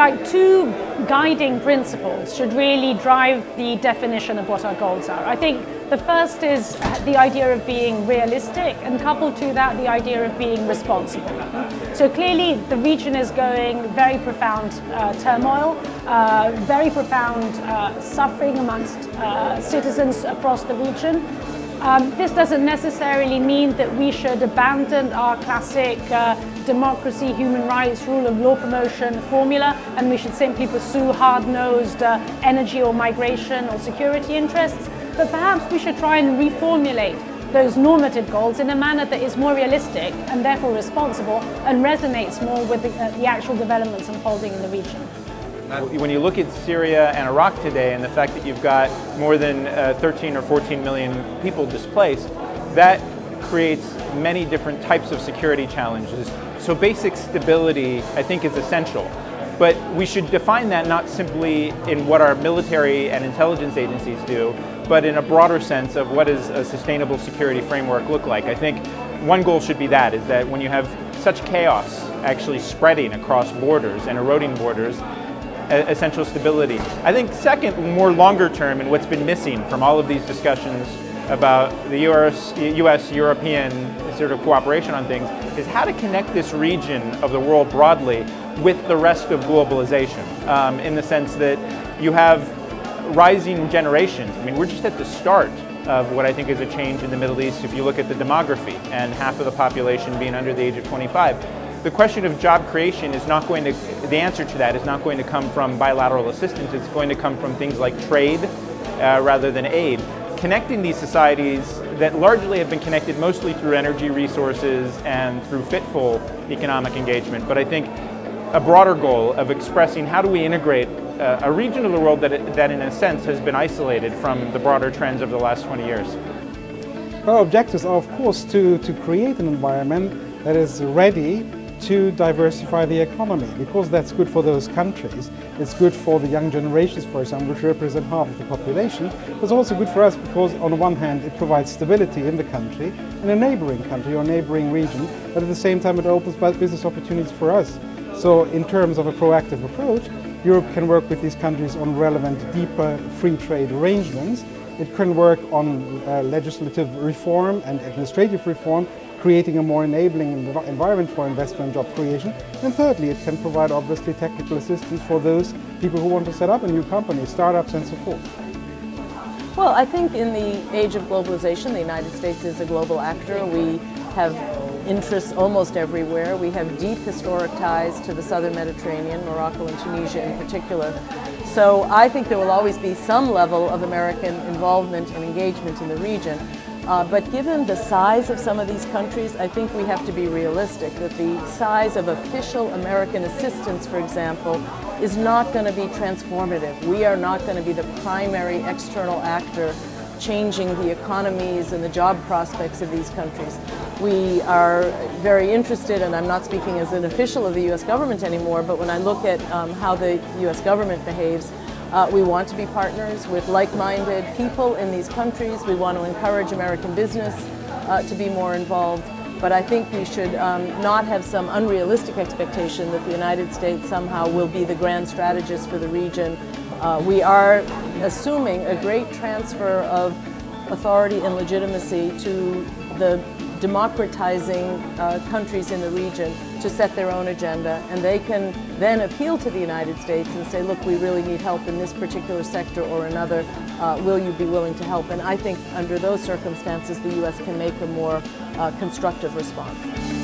like, two guiding principles should really drive the definition of what our goals are. I think the first is the idea of being realistic, and coupled to that, the idea of being responsible. So clearly, the region is going very profound turmoil, very profound suffering amongst citizens across the region. This doesn't necessarily mean that we should abandon our classic democracy, human rights, rule of law promotion formula, and we should simply pursue hard-nosed energy or migration or security interests. But perhaps we should try and reformulate those normative goals in a manner that is more realistic and therefore responsible and resonates more with the actual developments unfolding in the region. When you look at Syria and Iraq today and the fact that you've got more than 13 or 14 million people displaced, that creates many different types of security challenges. So basic stability, I think, is essential. But we should define that not simply in what our military and intelligence agencies do, but in a broader sense of what does a sustainable security framework look like. I think one goal should be that, is that when you have such chaos actually spreading across borders and eroding borders, essential stability. I think second, more longer term, and what's been missing from all of these discussions about the US-European sort of cooperation on things, is how to connect this region of the world broadly with the rest of globalization, in the sense that you have rising generations. I mean, we're just at the start of what I think is a change in the Middle East if you look at the demography and half of the population being under the age of 25. The question of job creation is not going to, the answer to that is not going to come from bilateral assistance, it's going to come from things like trade rather than aid. Connecting these societies that largely have been connected mostly through energy resources and through fitful economic engagement, but I think a broader goal of expressing how do we integrate a region of the world that in a sense has been isolated from the broader trends of the last 20 years. Our objectives are, of course, to create an environment that is ready to diversify the economy, because that's good for those countries. It's good for the young generations, for example, which represent half of the population. It's also good for us because, on the one hand, it provides stability in the country, in a neighboring country or neighboring region, but at the same time it opens business opportunities for us. So in terms of a proactive approach, Europe can work with these countries on relevant, deeper free trade arrangements. It can work on legislative reform and administrative reform, creating a more enabling environment for investment and job creation. And thirdly, it can provide obviously technical assistance for those people who want to set up a new company, startups and so forth. Well, I think in the age of globalization, the United States is a global actor. We have interests almost everywhere. We have deep historic ties to the southern Mediterranean, Morocco and Tunisia in particular. So I think there will always be some level of American involvement and engagement in the region. But given the size of some of these countries, I think we have to be realistic that the size of official American assistance, for example, is not going to be transformative. We are not going to be the primary external actor changing the economies and the job prospects of these countries. We are very interested, and I'm not speaking as an official of the U.S. government anymore, but when I look at how the U.S. government behaves, we want to be partners with like-minded people in these countries. We want to encourage American business to be more involved. But I think we should not have some unrealistic expectation that the United States somehow will be the grand strategist for the region. We are assuming a great transfer of authority and legitimacy to the democratizing countries in the region to set their own agenda, and they can then appeal to the United States and say, look, we really need help in this particular sector or another. Will you be willing to help? And I think under those circumstances, the U.S. can make a more constructive response.